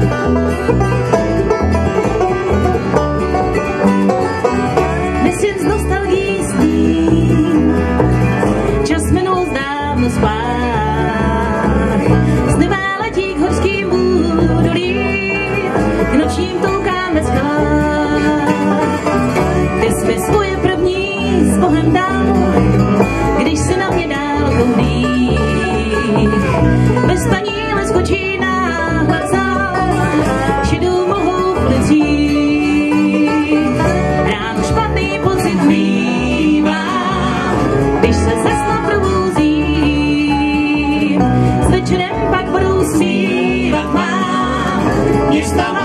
Dnes jen s nostalgií sním, čas minul zdávno spát. Znevé letí k horským údolím, k nočním toukám ve skalách. Ty jsi mi svoje první s Bohem dal, když se na mě dál koudí. Bez paníle skočí náhle vzal, šedou mlhou v ulicích. Ráno špatný pocit mívám, když se ze sna probouzím. S večerem pak budou zpívat mám, města